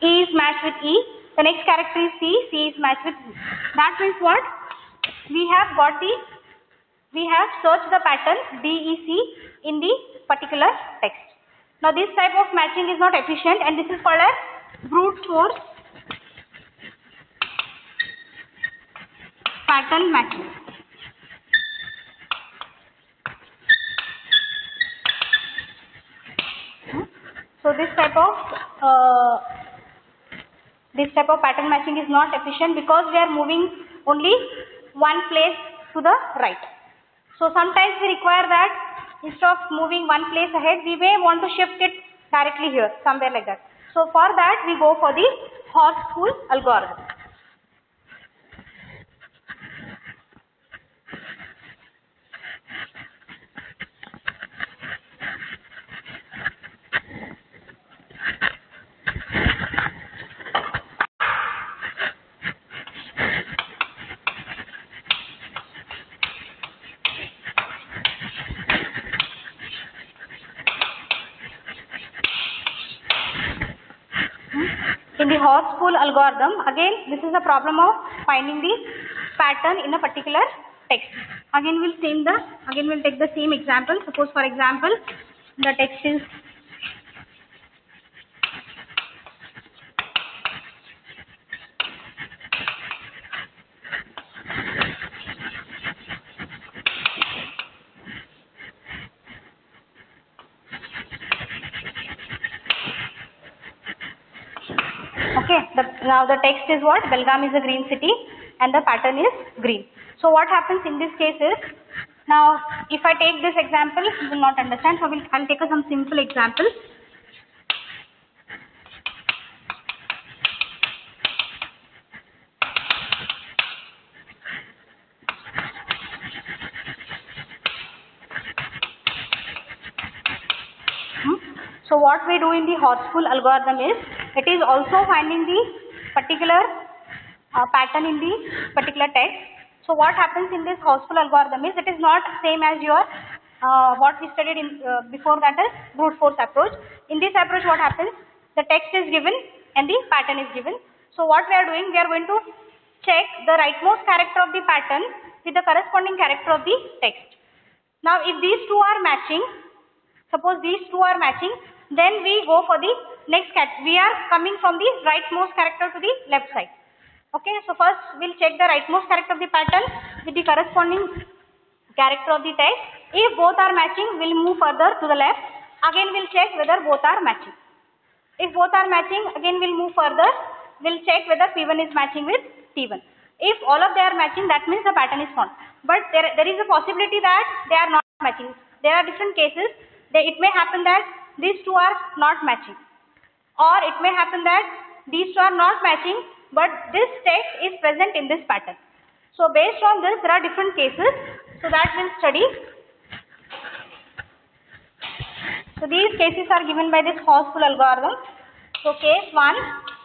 E is matched with E. The next character is C. C is matched with E. That means what? We have searched the pattern DEC in the particular text. Now this type of matching is not efficient, and this is called as brute force pattern matching. So this type of pattern matching is not efficient because we are moving only one place to the right. So sometimes we require that instead of moving one place ahead, we may want to shift it directly here, somewhere like that. So for that we go for the Horseschool algorithm. In the Horseschool algorithm, again this is the problem of finding the pattern in a particular text. Again we'll take the same example. Suppose for example the text is now the text is what? Belgaum is a green city and the pattern is green. So what happens in this case is, now if I take this example you will not understand, so I'll take some simple example. So what we do in the Horseschool algorithm is, it is also finding the particular pattern in the particular text. So what happens in this Horseschool algorithm is, it is not same as your what we studied in before, that is brute force approach. In this approach what happens, the text is given and the pattern is given. So what we are doing, we are going to check the rightmost character of the pattern with the corresponding character of the text. Now if these two are matching, suppose these two are matching, then we go for the next category. We are coming from the rightmost character to the left side. Okay, so first we'll check the rightmost character of the pattern with the corresponding character of the text. If both are matching, we'll move further to the left. Again we'll check whether both are matching. If both are matching, again we'll move further. We'll check whether P1 is matching with T1. If all of them are matching, that means the pattern is found. But there is a possibility that they are not matching. There are different cases. It may happen that these two are not matching, or it may happen that these two are not matching but this text is present in this pattern. So based on this there are different cases, so that we'll study. So these cases are given by this Horseschool algorithm. So case 1,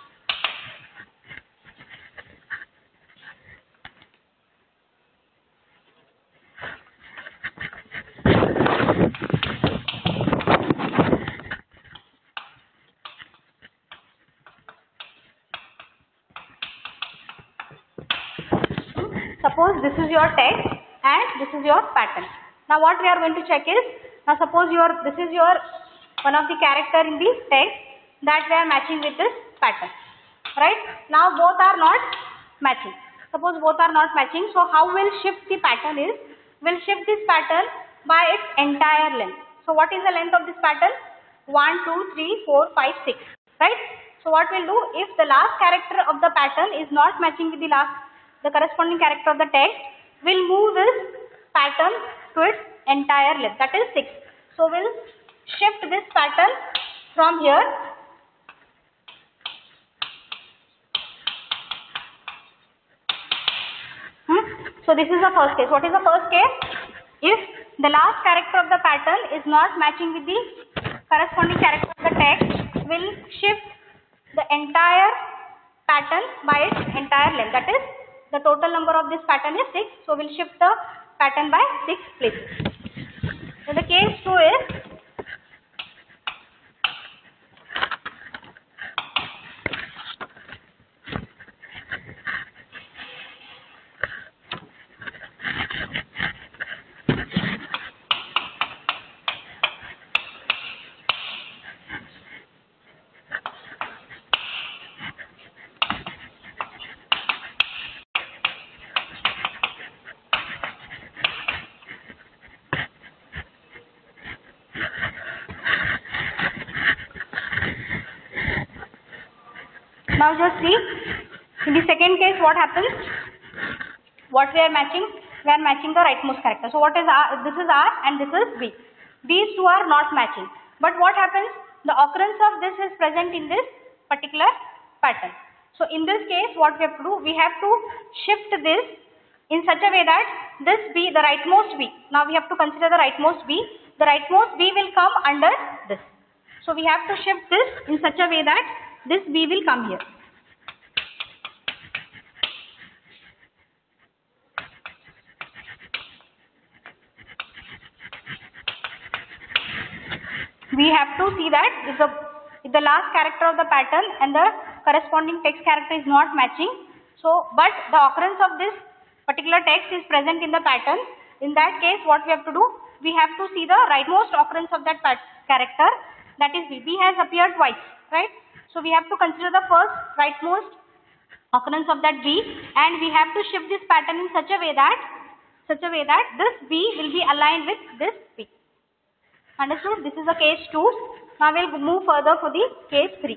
suppose this is your text and this is your pattern. Now what we are going to check is, now suppose this is your one of the character in the text that we are matching with this pattern, right? Now both are not matching. Suppose both are not matching, so how we'll shift the pattern is, we'll shift this pattern by its entire length. So what is the length of this pattern? 1, 2, 3, 4, 5, 6, right? So what we'll do, if the last character of the pattern is not matching with the corresponding character of the text, we'll move this pattern to its entire length, that is 6. So we'll shift this pattern from here So this is the first case. What is the first case? If the last character of the pattern is not matching with the corresponding character of the text, we'll shift the entire pattern by its entire length. That is, the total number of this pattern is 6. So we'll shift the pattern by 6 places. So the case 2 is, Now just see, in the second case what happens? What we are matching? We are matching the rightmost character. So what is R? This is R and this is B. These two are not matching. But what happens? The occurrence of this is present in this particular pattern. So in this case, what we have to do? We have to shift this in such a way that this B, the rightmost B. Now we have to consider the rightmost B. The rightmost B will come under this. So we have to shift this in such a way that this B will come here. We have to see that if the last character of the pattern and the corresponding text character is not matching, so but the occurrence of this particular text is present in the pattern, in that case what we have to do? We have to see the rightmost occurrence of that character, that is B. B has appeared twice, right? So we have to consider the first rightmost occurrence of that B, and we have to shift this pattern in such a way that this B will be aligned with this B. Understood? This is the case 2. Now we will move further for the case 3.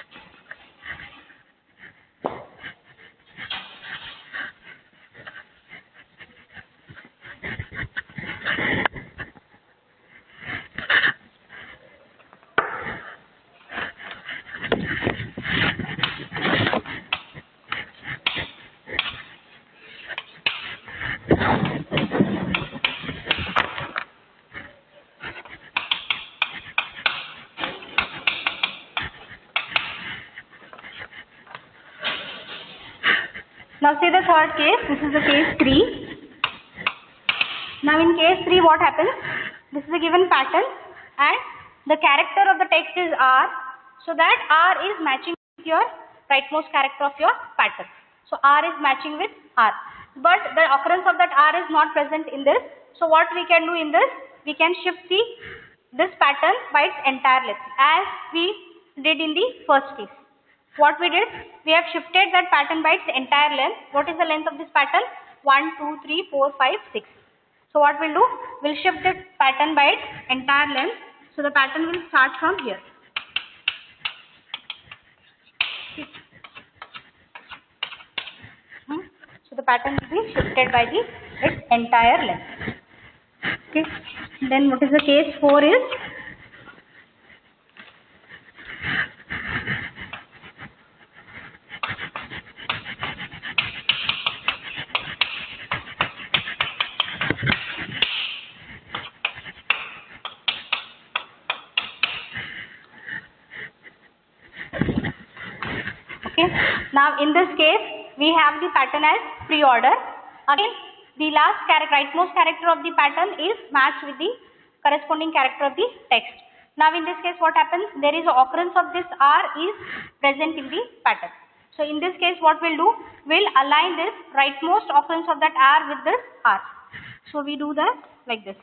Now see the third case. This is the case 3. Now in case 3 what happens? This is a given pattern and the character of the text is R. So that R is matching with your rightmost character of your pattern. So R is matching with R. But the occurrence of that R is not present in this. So what we can do in this? We can shift this pattern by its entire length as we did in the first case. What we did? We have shifted that pattern by its entire length. What is the length of this pattern? 1, 2, 3, 4, 5, 6. So what we'll do? We'll shift the pattern by its entire length. So the pattern will start from here. So the pattern will be shifted by its entire length. Okay. Then what is the case 4 is? Now in this case, we have the pattern as pre-order. Again, the last rightmost character of the pattern is matched with the corresponding character of the text. Now in this case, what happens? There is an occurrence of this R is present in the pattern. So in this case, what we'll do? We'll align this rightmost occurrence of that R with this R. So we do that like this.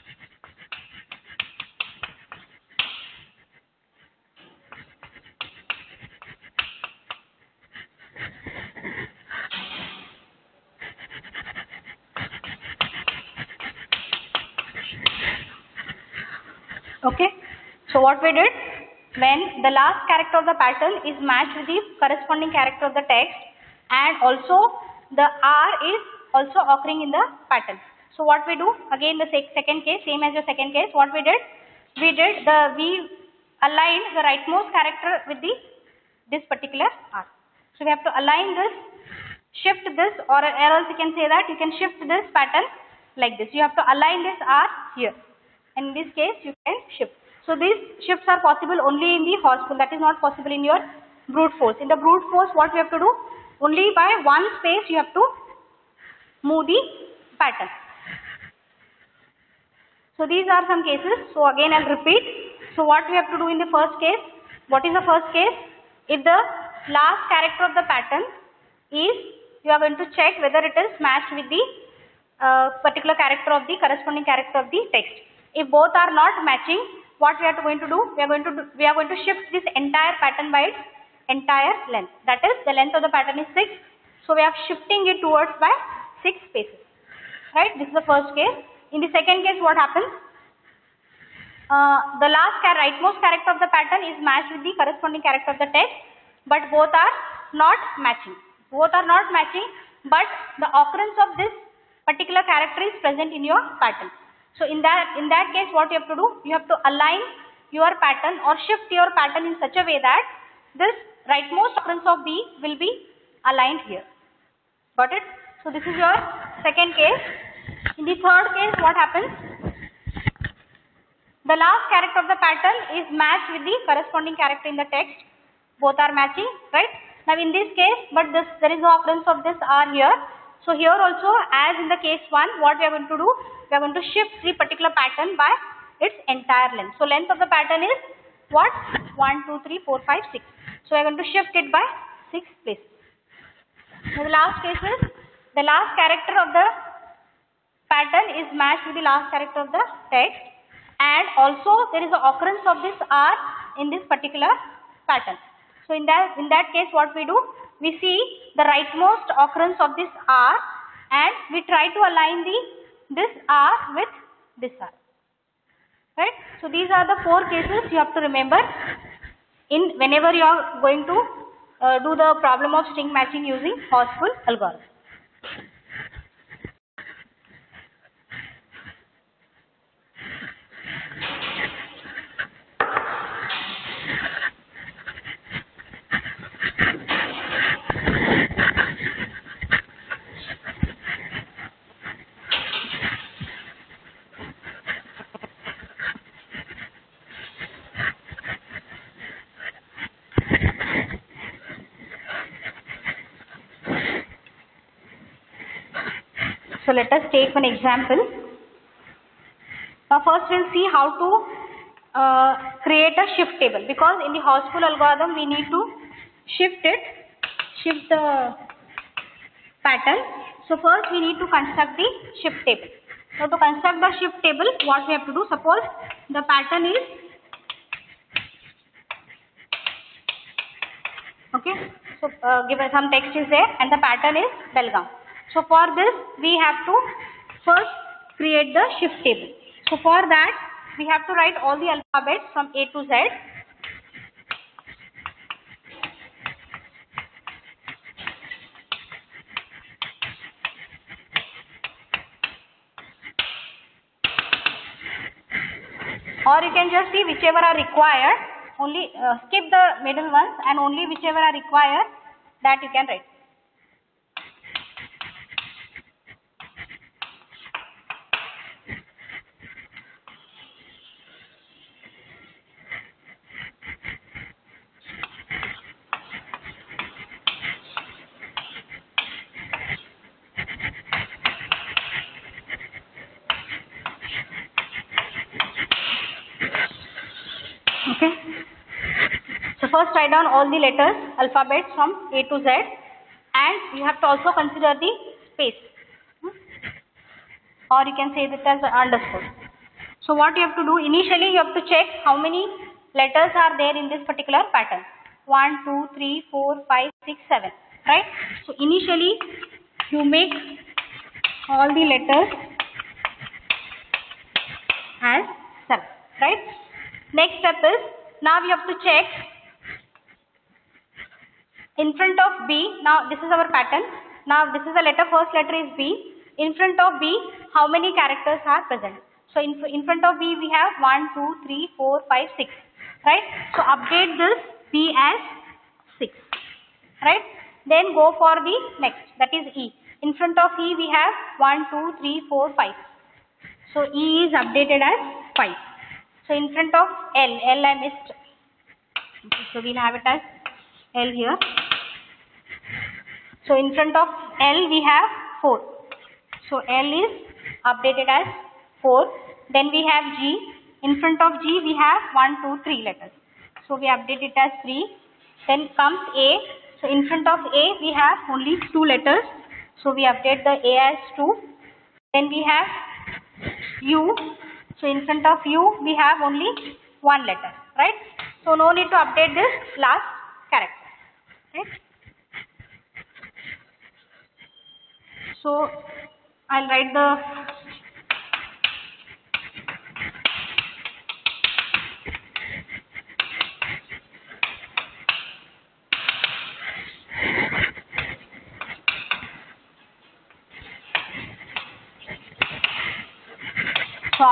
Okay, so what we did, when the last character of the pattern is matched with the corresponding character of the text and also the R is also occurring in the pattern. So what we do, again the second case, same as the second case, what we did, we aligned the rightmost character with this particular R. So we have to align this, shift this, or else you can say that you can shift this pattern like this. You have to align this R here. In this case, you can shift. So these shifts are possible only in the horseful. That is not possible in your brute force. In the brute force, what you have to do? Only by one space you have to move the pattern. So these are some cases. So again, I'll repeat. So what we have to do in the first case? What is the first case? If the last character of the pattern is, you are going to check whether it is matched with the particular character of the corresponding character of the text. If both are not matching, what we are going to do? We are going to shift this entire pattern by its entire length. That is, the length of the pattern is 6. So we are shifting it towards by 6 spaces. Right? This is the first case. In the second case, what happens? The rightmost character of the pattern is matched with the corresponding character of the text, but both are not matching. Both are not matching, but the occurrence of this particular character is present in your pattern. So in that case, what you have to do? You have to align your pattern or shift your pattern in such a way that this rightmost occurrence of B will be aligned here. Got it? So this is your second case. In the third case, what happens? The last character of the pattern is matched with the corresponding character in the text. Both are matching, right? Now in this case, but there is no occurrence of this R here. So here also, as in the case 1, what we are going to do? We are going to shift the particular pattern by its entire length. So length of the pattern is what? 1, 2, 3, 4, 5, 6. So we are going to shift it by 6 places. Now the last case is, the last character of the pattern is matched with the last character of the text, and also there is an occurrence of this R in this particular pattern. So in that case, what we do? We see the rightmost occurrence of this R and we try to align this R with this R. Right? So these are the 4 cases you have to remember in whenever you are going to do the problem of string matching using Horseful algorithm. So let us take one example. Now first we'll see how to create a shift table, because in the Horseful algorithm we need to shift the pattern. So first we need to construct the shift table. Now to construct the shift table, what we have to do? Suppose the pattern is, okay, so given some text is there and the pattern is Belgaum. So for this we have to first create the shift table. So for that we have to write all the alphabets from A to Z. Or you can just see whichever are required, only skip the middle ones and only whichever are required, that you can write. Okay. So first write down all the letters, alphabets from A to Z, and you have to also consider the space, or you can say this as underscore. So what you have to do, initially you have to check how many letters are there in this particular pattern. 1, 2, 3, 4, 5, 6, 7, right? So initially you make all the letters as 7, right? Next step is, now we have to check in front of B. Now this is our pattern. Now this is the letter, first letter is B. In front of B, how many characters are present? So in front of B we have 1, 2, 3, 4, 5, 6, right? So update this B as 6, right? Then go for the next, that is E. In front of E we have 1, 2, 3, 4, 5. So E is updated as 5. So in front of L I missed. Okay, so we'll have it as L here. So in front of L we have 4. So L is updated as 4. Then we have G. In front of G we have 1, 2, 3 letters. So we update it as 3. Then comes A. So in front of A we have only 2 letters. So we update the A as 2. Then we have U. So in front of U we have only 1 letter, right? So no need to update this last character, right? So I'll write the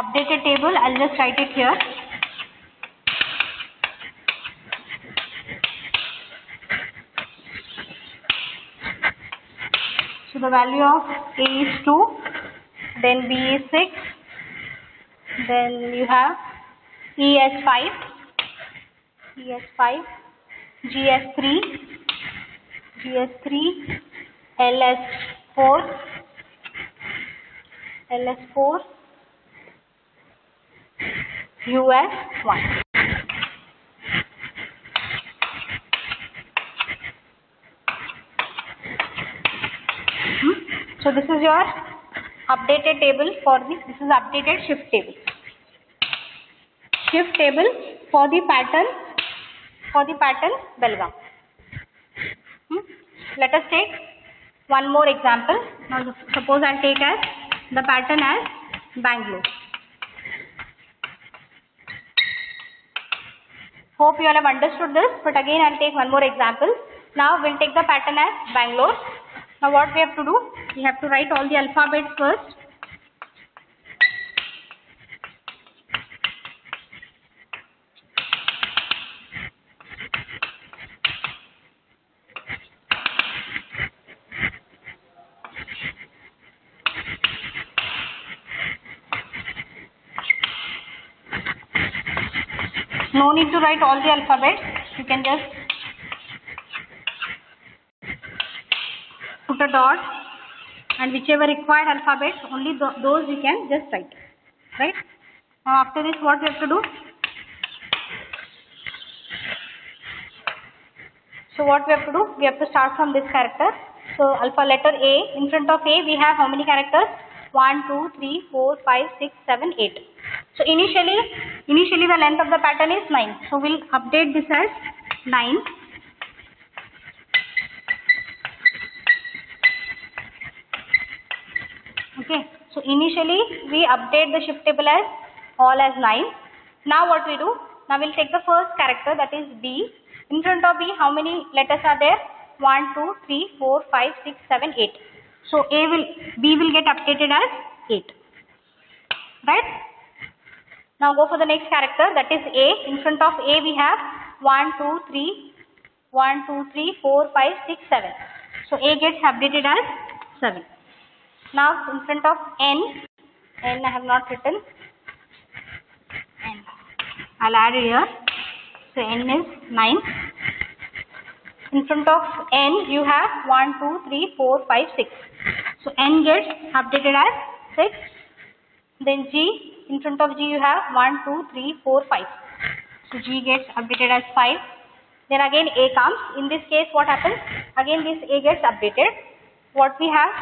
updated table, I'll just write it here. So the value of A is 2, then B is 6, then you have E as 5, G as 3, L as 4, U as 1. So this is your updated table for this is updated shift table. Shift table for the pattern Belgaum. Let us take one more example. Now suppose I'll take as the pattern as Bangalore. Hope you all have understood this, but again I'll take one more example. Now we'll take the pattern as Bangalore. Now what we have to do? We have to write all the alphabets first. No need to write all the alphabets. You can just put a dot and whichever required alphabets, only those you can just write. Right? Now after this, what we have to do? So what we have to do? We have to start from this character. So alpha letter A. In front of A, we have how many characters? 1, 2, 3, 4, 5, 6, 7, 8. So initially the length of the pattern is 9. So we'll update this as 9. Okay. So initially we update the shift table as all as 9. Now what we do? Now we'll take the first character, that is B. In front of B, how many letters are there? 1, 2, 3, 4, 5, 6, 7, 8. So B will get updated as 8. Right? Now go for the next character, that is A. In front of A we have 1, 2, 3, 4, 5, 6, 7. So A gets updated as 7. Now in front of N I have not written. N. I'll add here. So N is 9. In front of N you have 1, 2, 3, 4, 5, 6. So N gets updated as 6. Then G. In front of G you have 1, 2, 3, 4, 5. So G gets updated as 5. Then again A comes. In this case what happens? Again this A gets updated. What we have?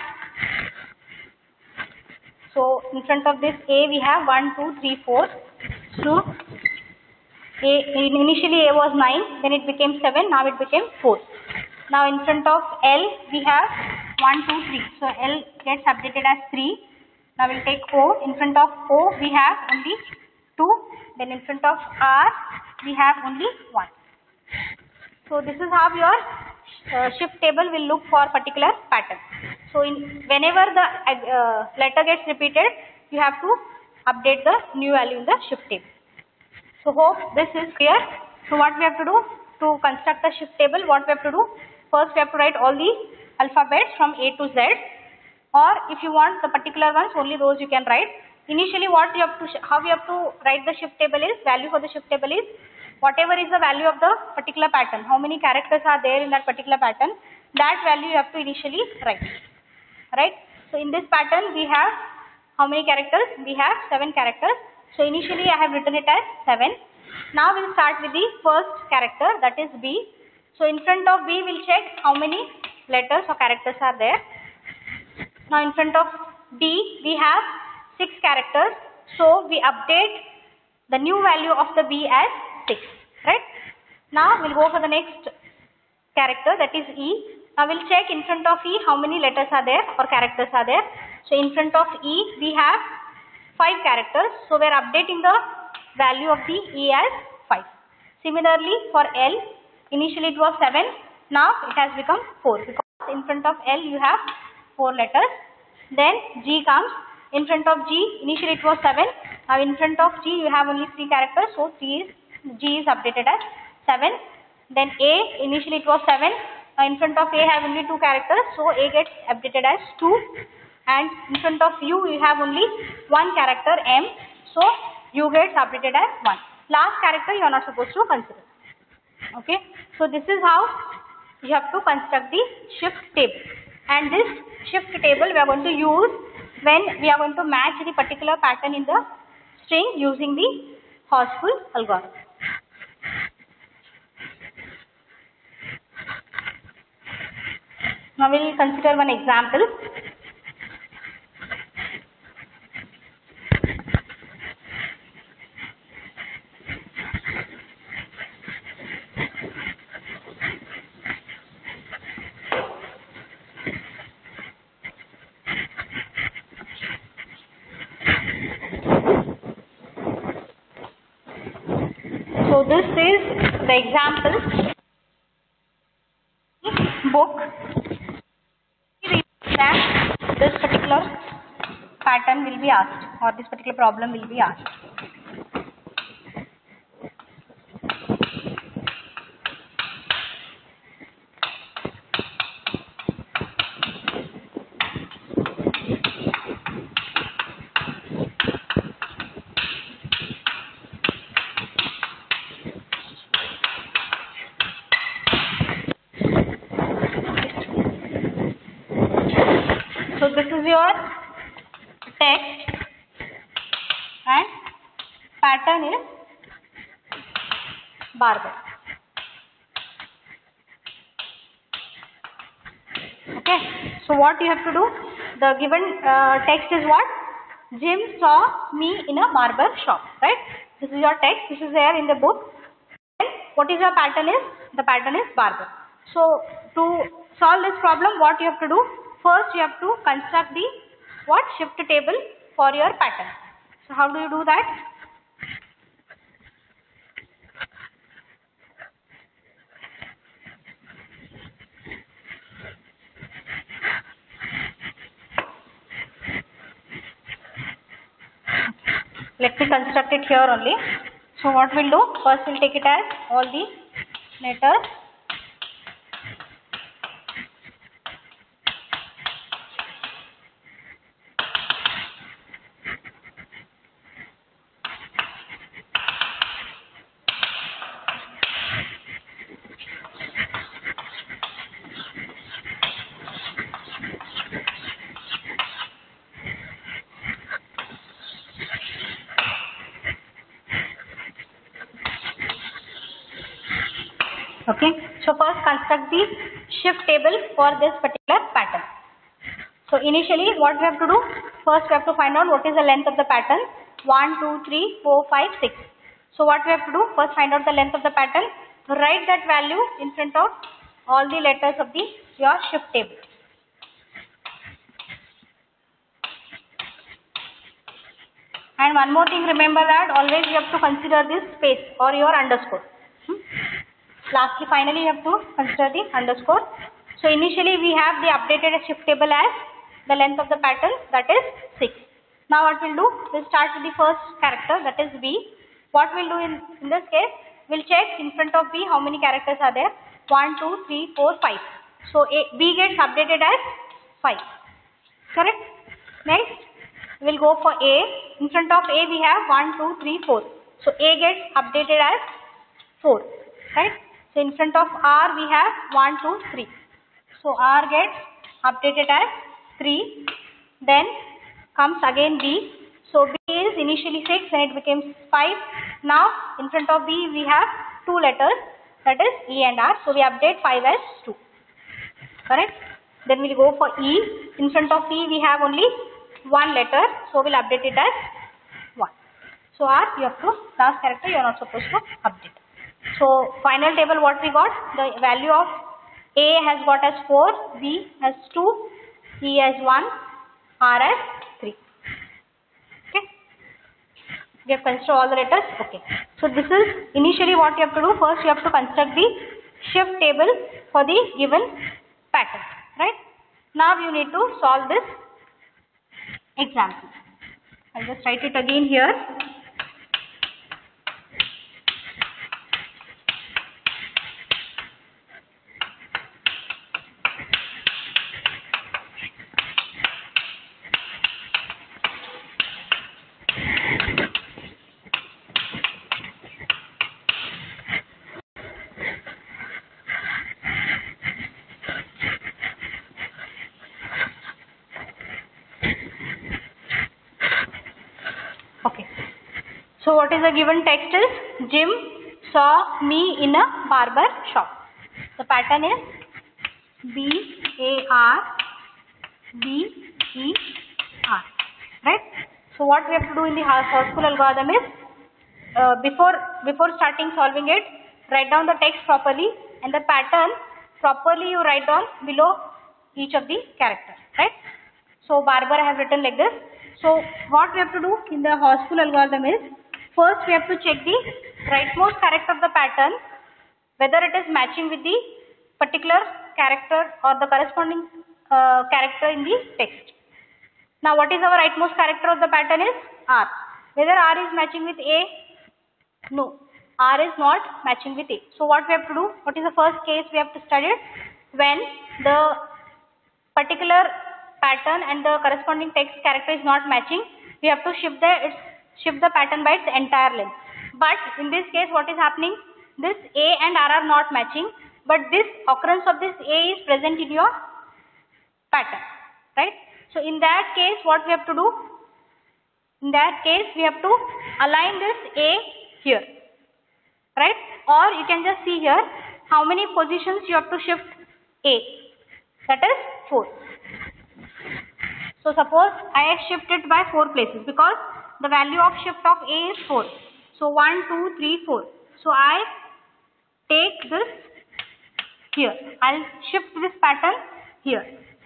So in front of this A we have 1, 2, 3, 4. So initially A was 9, then it became 7, now it became 4. Now in front of L we have 1, 2, 3. So L gets updated as 3. Now we'll take O. In front of O we have only 2. Then in front of R we have only 1. So this is how your shift table will look for particular pattern. So whenever the letter gets repeated, you have to update the new value in the shift table. So hope this is clear. So what we have to do to construct the shift table? What we have to do? First we have to write all the alphabets from A to Z. Or if you want the particular ones, only those you can write. Initially what you have to, how you have to write the shift table is, value for the shift table is, whatever is the value of the particular pattern, how many characters are there in that particular pattern, that value you have to initially write. Right? So in this pattern we have how many characters? We have 7 characters. So initially I have written it as 7. Now we'll start with the first character, that is B. So in front of B we'll check how many letters or characters are there. Now in front of D we have 6 characters. So we update the new value of the B as 6. Right? Now we'll go for the next character, that is E. Now we'll check in front of E how many letters are there or characters are there. So in front of E we have 5 characters. So we are updating the value of the E as 5. Similarly for L, initially it was 7. Now it has become 4 because in front of L you have 4 letters. Then G comes. In front of G, initially it was 7. Now in front of G you have only 3 characters, so G is updated as 7. Then A, initially it was 7. Now in front of A have only 2 characters, so A gets updated as 2. And in front of U you have only 1 character M, so U gets updated as 1. Last character you are not supposed to consider. Okay, so this is how you have to construct the shift table. And this shift table we are going to use when we are going to match the particular pattern in the string using the Horseful algorithm. Now we will consider one example. So this is the example book that this particular pattern will be asked, or this particular problem will be asked. So this is your text and pattern is barbell. Okay, so what you have to do, the given text is what? Jim saw me in a barber shop, right? This is your text, this is there in the book. And what is your pattern is? The pattern is barbell. So to solve this problem, what you have to do? First you have to construct the what? Shift table for your pattern. So how do you do that? Let me construct it here only. So what we'll do? First we'll take it as all the letters. Okay, so first construct the shift table for this particular pattern. So initially what we have to do? First we have to find out what is the length of the pattern. 1, 2, 3, 4, 5, 6. So what we have to do? First find out the length of the pattern. Write that value in front of all the letters of your shift table. And one more thing, remember that always you have to consider this space or your underscore. Lastly, finally, you have to consider the underscore. So initially we have the updated shift table as the length of the pattern, that is 6. Now what we'll do? We'll start with the first character, that is B. What we'll do in this case? We'll check in front of B how many characters are there. 1, 2, 3, 4, 5. So B gets updated as 5. Correct? Next, we'll go for A. In front of A we have 1, 2, 3, 4. So A gets updated as 4. Right? So in front of R we have 1, 2, 3. So R gets updated as 3. Then comes again B. So B is initially 6 and it becomes 5. Now in front of B we have 2 letters, that is E and R. So we update 5 as 2. Correct? Then we'll go for E. In front of E we have only 1 letter. So we'll update it as 1. So R you have to, last character you are not supposed to update. So final table what we got? The value of A has got as 4, B as 2, E as 1, R as 3. Okay. We have constructed all the letters. Okay. So this is initially what you have to do. First you have to construct the shift table for the given pattern. Right. Now you need to solve this example. I'll just write it again here. Okay. So what is the given text is, Jim saw me in a barber shop. The pattern is BARBER, right? So what we have to do in the Horseschool algorithm is, before starting solving it, write down the text properly and the pattern properly you write down below each of the characters, right? So barber I have written like this. So what we have to do in the Horseschool algorithm is, first we have to check the rightmost character of the pattern, whether it is matching with the particular character or the corresponding character in the text. Now what is our rightmost character of the pattern is R. Whether R is matching with A? No, R is not matching with A. So what we have to do, what is the first case we have to study? When the particular pattern and the corresponding text character is not matching, we have to shift the pattern by its entire length. But in this case what is happening, this A and R are not matching, but this occurrence of this A is present in your pattern, right? So in that case what we have to do, in that case we have to align this A here, right? Or you can just see here how many positions you have to shift A, that is 4. So suppose I shift it by 4 places because the value of shift of A is 4. So 1, 2, 3, 4. So I take this here. I'll shift this pattern here.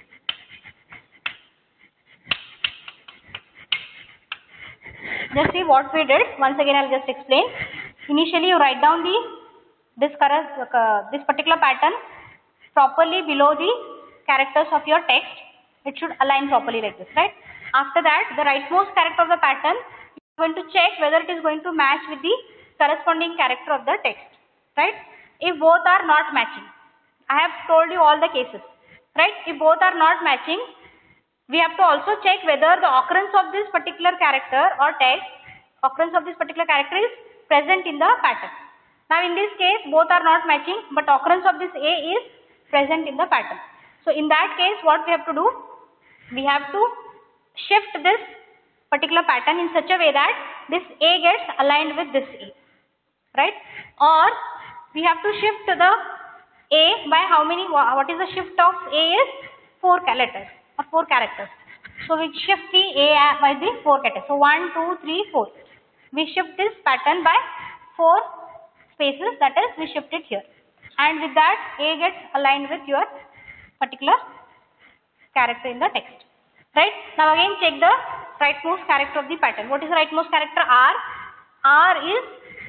Just see what we did. Once again I'll just explain. Initially you write down this particular pattern properly below the characters of your text. It should align properly like this, right? After that, the rightmost character of the pattern, you are going to check whether it is going to match with the corresponding character of the text, right? If both are not matching, I have told you all the cases, right? If both are not matching, we have to also check whether the occurrence of this particular character or text, occurrence of this particular character is present in the pattern. Now in this case, both are not matching, but occurrence of this A is present in the pattern. So in that case, what we have to do? We have to shift this particular pattern in such a way that this A gets aligned with this A, right? Or we have to shift the A by how many, what is the shift of A is 4 letters or 4 characters. So we shift the A by the 4 characters. So 1, 2, 3, 4. We shift this pattern by 4 spaces, that is we shift it here. And with that A gets aligned with your particular character in the text, right? Now again check the rightmost character of the pattern. What is the rightmost character? R. R is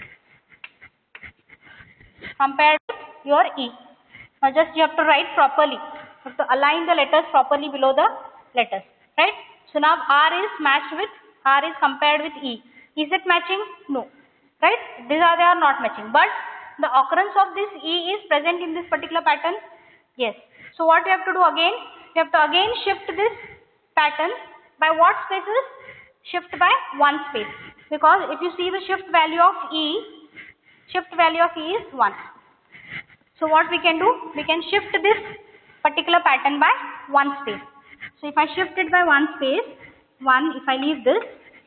compared with your E. Now just you have to write properly. You have to align the letters properly below the letters, right? So now R is matched with, R is compared with E. Is it matching? No, right? They are not matching. But the occurrence of this E is present in this particular pattern. Yes. So what we have to do again? We have to again shift this pattern by what spaces? Shift by 1 space. Because if you see the shift value of E is 1. So what we can do? We can shift this particular pattern by 1 space. So if I shift it by 1 space, 1, if I leave this,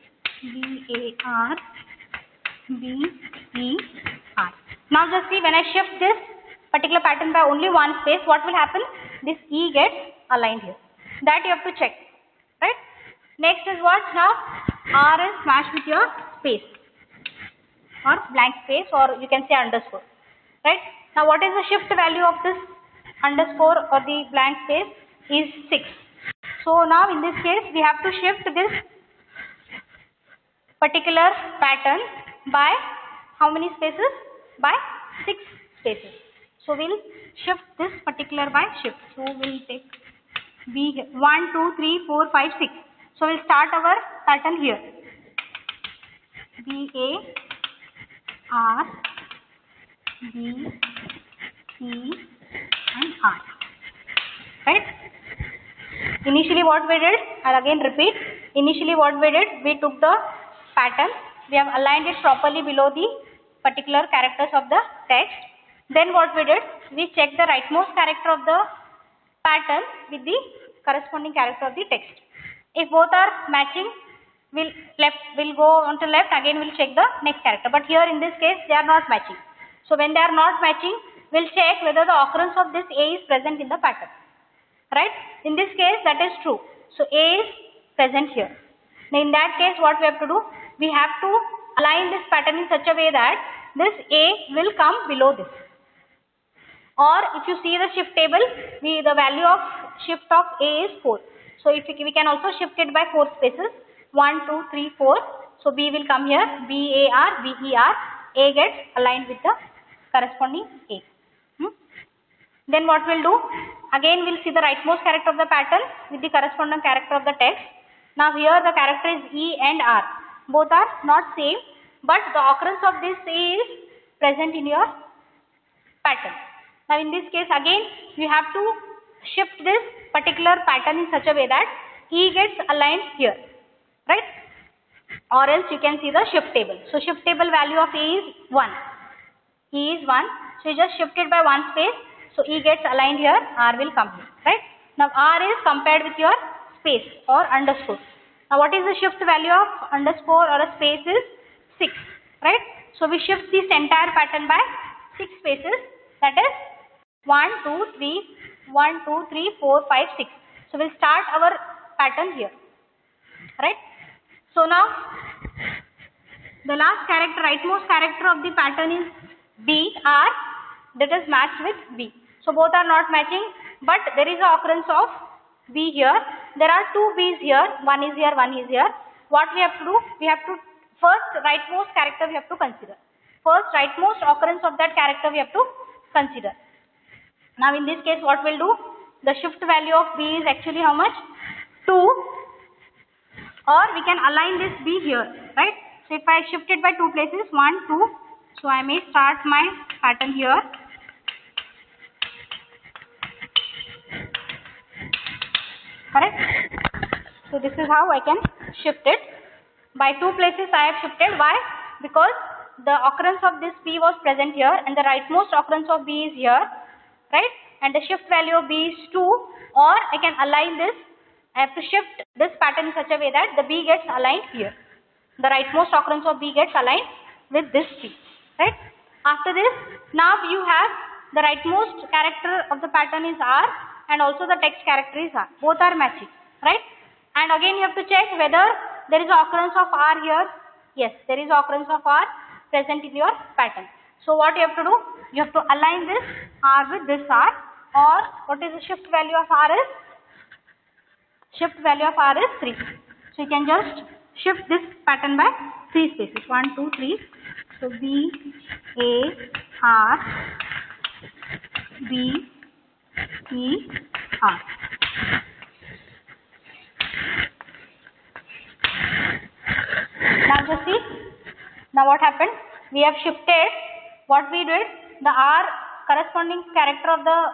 B-A-R-B-E-R. Now just see, when I shift this particular pattern by only 1 space, what will happen? This E gets aligned here. That you have to check, right? Next is what? Now R is matched with your space or blank space, or you can say underscore, right? Now what is the shift value of this underscore or the blank space? Is 6. So now in this case we have to shift this particular pattern by how many spaces? By 6 spaces. So we'll shift this particular by shift. So we'll take B 1, 2, 3, 4, 5, 6. So we'll start our pattern here. B, A, R, B, C and R. Right? Initially what we did, I'll again repeat. Initially what we did, we took the pattern, we have aligned it properly below the particular characters of the text. Then what we did, we checked the rightmost character of the pattern with the corresponding character of the text. If both are matching, we'll go on to left, again we'll check the next character. But here in this case, they are not matching. So when they are not matching, we'll check whether the occurrence of this A is present in the pattern. Right? In this case, that is true. So A is present here. Now in that case, what we have to do? We have to align this pattern in such a way that this A will come below this. Or if you see the shift table, the value of shift of A is 4. So if we can also shift it by 4 spaces. 1, 2, 3, 4. So B will come here. B, A, R, B, E, R. A gets aligned with the corresponding A. Then what we'll do? Again we'll see the rightmost character of the pattern with the corresponding character of the text. Now here the character is E and R. Both are not same, but the occurrence of this A is present in your pattern. Now in this case again you have to shift this particular pattern in such a way that E gets aligned here, right? Or else you can see the shift table. So shift table value of A is 1. E is 1. So you just shift it by 1 space. So E gets aligned here, R will come here, right? Now R is compared with your space or underscore. Now what is the shift value of underscore or a space is 6, right? So we shift this entire pattern by 6 spaces, that is 1, 2, 3, 1, 2, 3, 4, 5, 6. So we'll start our pattern here, right? So now the last character, rightmost character of the pattern is B, R, that is matched with B. So both are not matching, but there is an occurrence of B here. There are 2 B's here, one is here, one is here. What we have to do? We have to first rightmost character we have to consider. First rightmost occurrence of that character we have to consider. Now in this case what we'll do? The shift value of B is actually how much? 2. Or we can align this B here, right? So if I shift it by 2 places, 1, 2. So I may start my pattern here. Correct? So this is how I can shift it. By 2 places I have shifted. Why? Because the occurrence of this B was present here and the rightmost occurrence of B is here, right? And the shift value of B is 2. Or I can align this. I have to shift this pattern in such a way that the B gets aligned here. The rightmost occurrence of B gets aligned with this B, right? After this, now you have the rightmost character of the pattern is R and also the text character is R. Both are matching, right? And again you have to check whether there is an occurrence of R here. Yes, there is an occurrence of R present in your pattern. So what you have to do? You have to align this R with this R, or what is the shift value of R is? Shift value of R is 3. So you can just shift this pattern by 3 spaces. 1, 2, 3. So B, A, R, B, E, R. Now just see. Now what happened? We have shifted. What we did? The R corresponding character of the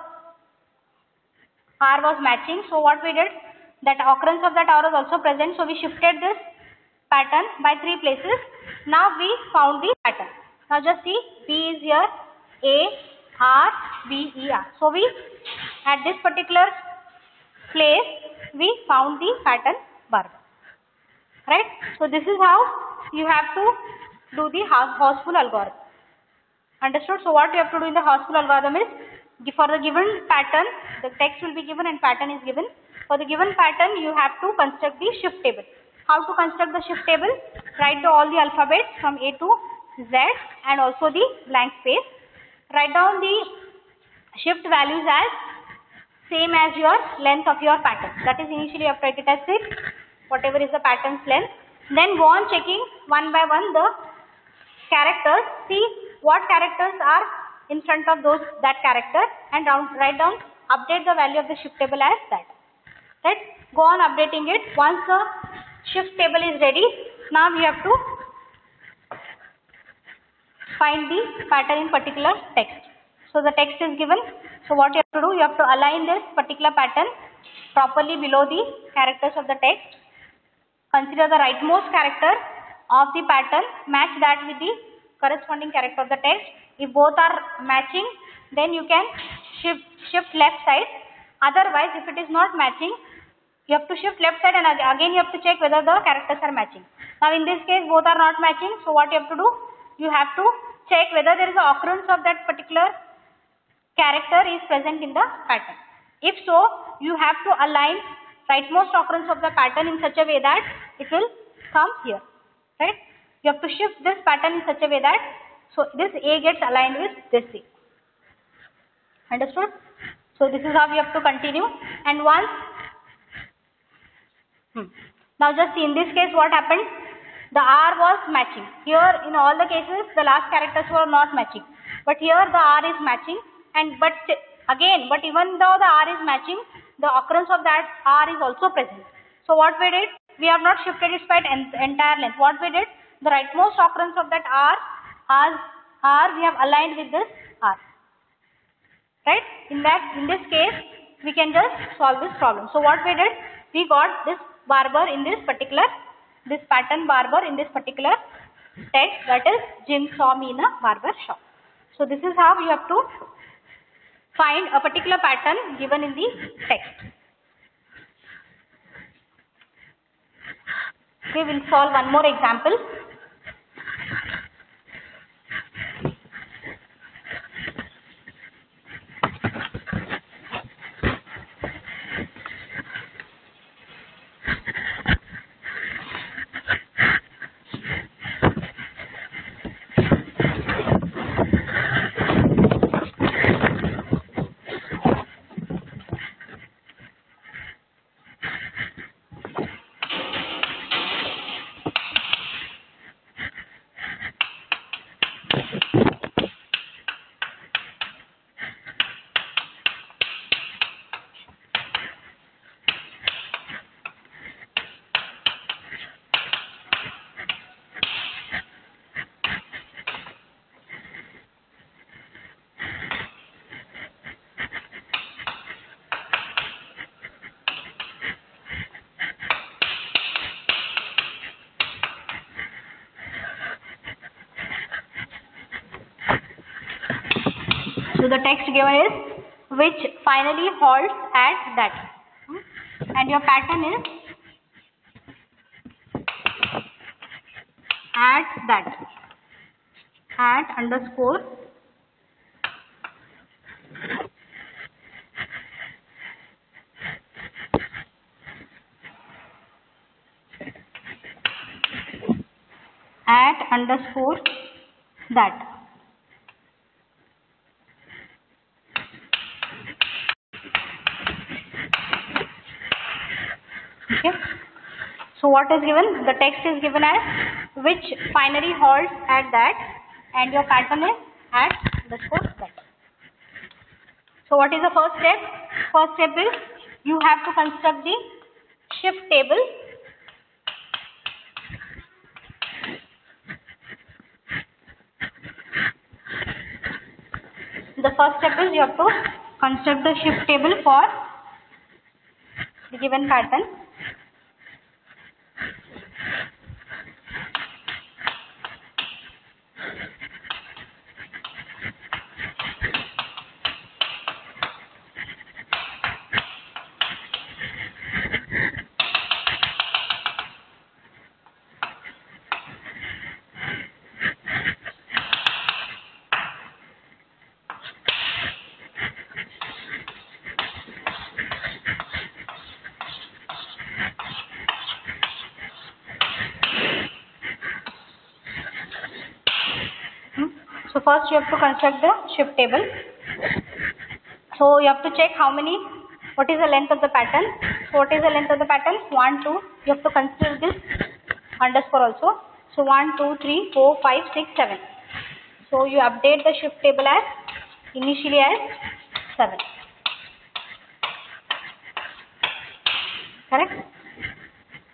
R was matching. So what we did? That occurrence of that R was also present. So we shifted this pattern by 3 places. Now we found the pattern. Now just see, B is here, A, R, B, E, R. So we, at this particular place, we found the pattern bar. Right? So this is how you have to do the Horseful algorithm. Understood? So what you have to do in the Horseful algorithm is, for the given pattern, the text will be given and pattern is given. For the given pattern, you have to construct the shift table. How to construct the shift table? Write down all the alphabets from A to Z and also the blank space. Write down the shift values as same as your length of your pattern. That is, initially you have to write it as 6, whatever is the pattern's length. Then go on checking one by one the characters. See what characters are in front of that character and write down, update the value of the shift table as that. Right? Go on updating it. Once the shift table is ready, now we have to find the pattern in particular text. So the text is given. So what you have to do, you have to align this particular pattern properly below the characters of the text. Consider the rightmost character of the pattern, match that with the corresponding character of the text. If both are matching, then you can shift left side. Otherwise, if it is not matching, you have to shift left side and again you have to check whether the characters are matching. Now in this case, both are not matching. So what you have to do, you have to check whether there is an occurrence of that particular character is present in the pattern. If so, you have to align rightmost occurrence of the pattern in such a way that it will come here, right? You have to shift this pattern in such a way that so this A gets aligned with this A. Understood? So this is how you have to continue. And once now just see in this case what happened. The R was matching. Here in all the cases the last characters were not matching. But here the R is matching, and but even though the R is matching, the occurrence of that R is also present. So what we did, we have not shifted its by entire length. What we did, the rightmost occurrence of that R we have aligned with this R. Right? In this case, we can just solve this problem. So what we did, we got this barber in this pattern barber in this particular text, that is Jim saw me in a barber shop. So this is how you have to find a particular pattern given in the text. Okay, we'll solve one more example. So the text given is which finally halts at that, and your pattern is at that, at underscore at underscore that. Okay. So what is given? The text is given as which finally halts at that, and your pattern is at underscore that. So what is the first step? First step is you have to construct the shift table. The first step is you have to construct the shift table for the given pattern. So first you have to construct the shift table. So you have to check what is the length of the pattern. So what is the length of the pattern? 1, 2. You have to consider this underscore also. So 1, 2, 3, 4, 5, 6, 7. So you update the shift table as initially as 7. Correct?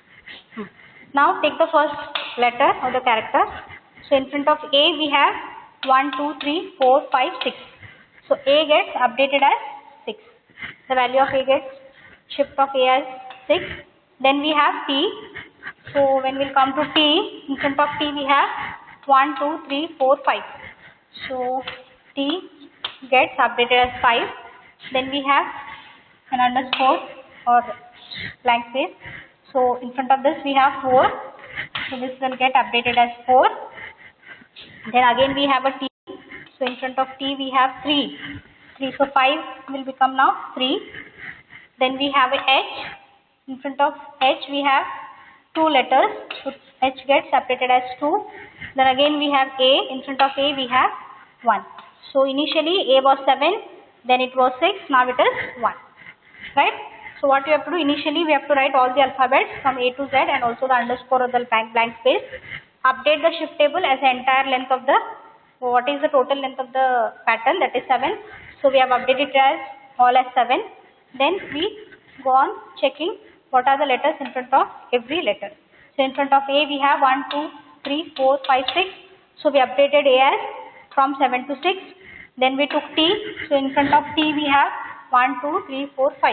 Now take the first letter of the character. So in front of A we have 1, 2, 3, 4, 5, 6. So A gets updated as 6. The value of A gets shift of A as 6. Then we have T. So when we'll come to T, in front of T we have 1, 2, 3, 4, 5. So T gets updated as 5. Then we have an underscore or blank space. So in front of this we have 4. So this will get updated as 4. Then again we have a T. So in front of T we have 3. So 5 will become now 3. Then we have a H. In front of H we have 2 letters. So H gets separated as 2. Then again we have A. In front of A we have 1. So initially A was 7. Then it was 6. Now it is 1. Right? So what we have to do, initially we have to write all the alphabets from A to Z and also the underscore or the blank space. Update the shift table as the entire length of the, what is the total length of the pattern, that is 7. So we have updated it as all as 7. Then we go on checking what are the letters in front of every letter. So in front of A we have 1, 2, 3, 4, 5, 6. So we updated A as from 7 to 6. Then we took T. So in front of T we have 1, 2, 3, 4, 5.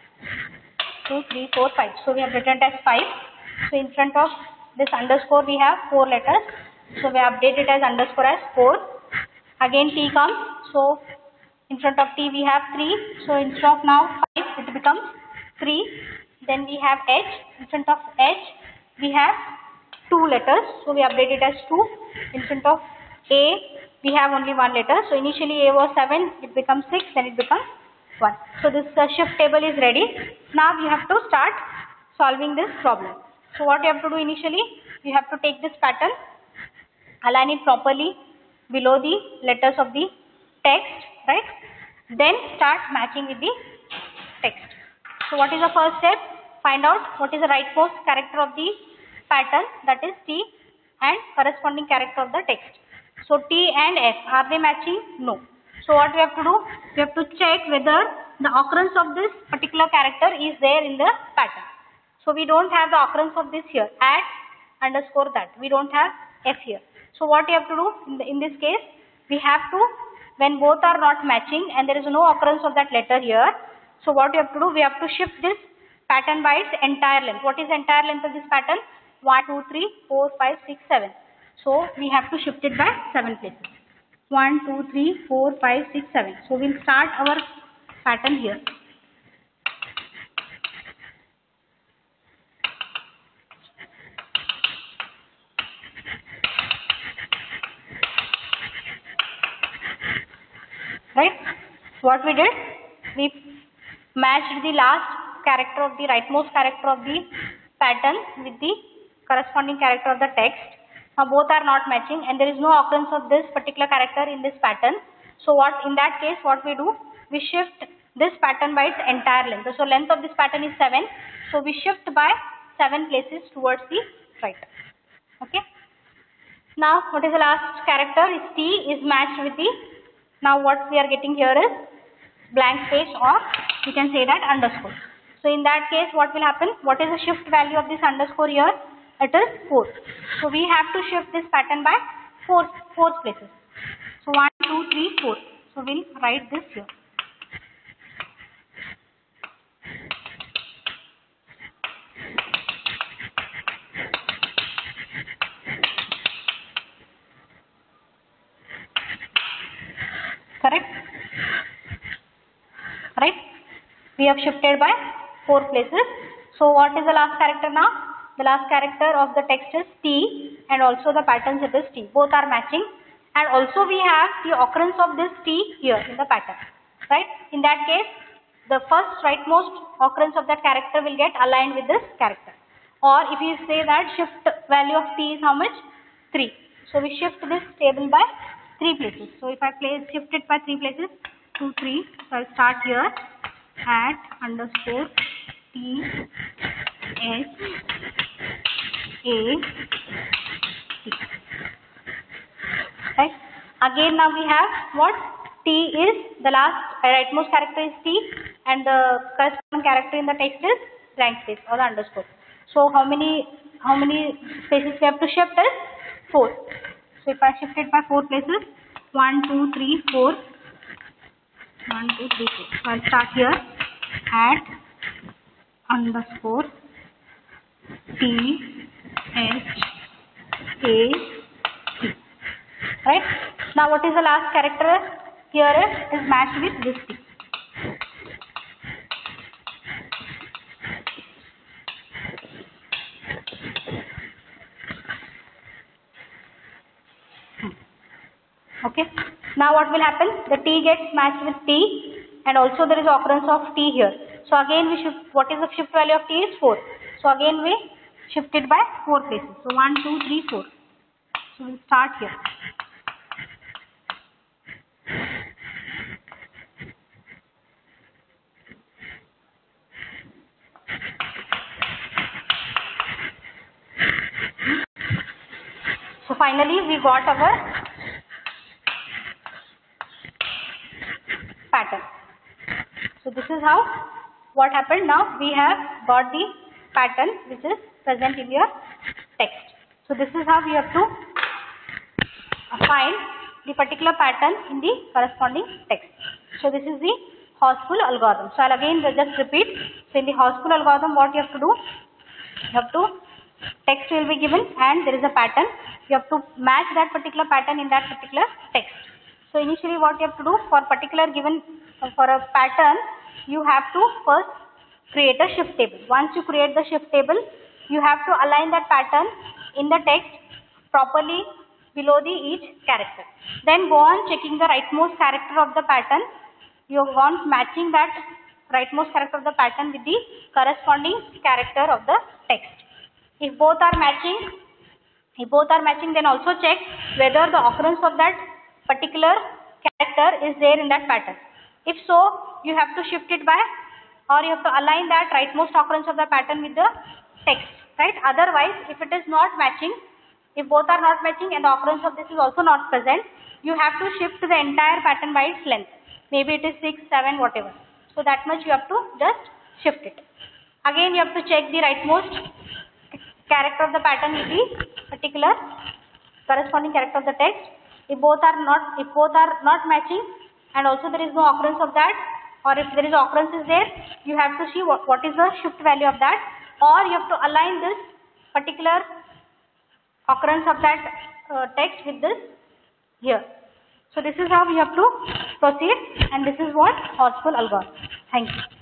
2, 3, 4, 5. So we have written it as 5. So in front of this underscore we have 4 letters. So we update it as underscore as 4. Again T comes. So in front of T we have 3. So instead of now 5 it becomes 3. Then we have H. In front of H we have 2 letters. So we update it as 2. In front of A we have only 1 letter. So initially A was 7. It becomes 6. Then it becomes 1. So this shift table is ready. Now you have to start solving this problem. So what you have to do initially, you have to take this pattern, align it properly below the letters of the text, right? Then start matching with the text. So what is the first step? Find out what is the rightmost character of the pattern, that is T, and corresponding character of the text. So T and F, are they matching? No. So what we have to do? We have to check whether the occurrence of this particular character is there in the pattern. So we don't have the occurrence of this here, at underscore that. We don't have F here. So what you have to do in this case, we have to, when both are not matching and there is no occurrence of that letter here, so what you have to do, we have to shift this pattern by its entire length. What is the entire length of this pattern? 1, 2, 3, 4, 5, 6, 7. So we have to shift it by 7 places. 1, 2, 3, 4, 5, 6, 7. So we'll start our pattern here. Right? What we did? We matched the last character of the rightmost character of the pattern with the corresponding character of the text. Now both are not matching and there is no occurrence of this particular character in this pattern. So what in that case what we do? We shift this pattern by its entire length. So length of this pattern is 7. So we shift by 7 places towards the right. Okay. Now what is the last character? Is T is matched with the, now what we are getting here is blank space, or you can say that underscore. So in that case what will happen? What is the shift value of this underscore here? It is 4. So we have to shift this pattern by 4 places. So 1, 2, 3, 4. So we'll write this here. Correct? Right? We have shifted by 4 places. So what is the last character now? The last character of the text is T and also the patterns it is T. Both are matching and also we have the occurrence of this T here in the pattern. Right? In that case, the first rightmost occurrence of that character will get aligned with this character. Or if you say that shift value of T is how much? 3. So we shift this table by 3 places. So if I shift it by 3 places, 2, 3. So I'll start here at underscore T H A T. Right? Again now we have what? T is the last rightmost character is T and the corresponding character in the text is blank space or the underscore. So how many spaces we have to shift is 4. So if I shift it by 4 places, 1, 2, 3, 4. 1, 2, 3, 4. So I'll start here. At underscore T H A T. Right? Now what is the last character here is matched with this T. Okay. Now what will happen? The T gets matched with T, and also there is occurrence of T here. So again we shift. What is the shift value of T is 4. So again we shift it by 4 places. So 1, 2, 3, 4. So we'll start here. So finally we got our pattern. So this is how what happened. Now we have got the pattern which is present in your text. So this is how we have to find the particular pattern in the corresponding text. So this is the Horseful algorithm. So I'll again just repeat. So in the Horseful algorithm, what you have to do? You have to, text will be given and there is a pattern. You have to match that particular pattern in that particular text. So initially what you have to do for particular given, for a pattern, you have to first create a shift table. Once you create the shift table, you have to align that pattern in the text properly below the each character. Then go on checking the rightmost character of the pattern. You go on matching that rightmost character of the pattern with the corresponding character of the text. If both are matching, then also check whether the occurrence of that particular character is there in that pattern. If so, you have to shift it by, or you have to align that rightmost occurrence of the pattern with the text, right? Otherwise, if it is not matching, if both are not matching and the occurrence of this is also not present, you have to shift the entire pattern by its length. Maybe it is 6, 7, whatever. So that much you have to just shift it. Again, you have to check the rightmost character of the pattern with the particular corresponding character of the text. If both are not matching and also there is no occurrence of that, or if there is occurrence is there, you have to see what is the shift value of that, or you have to align this particular occurrence of that text with this here. So this is how we have to proceed, and this is what Horseful algorithm. Thank you.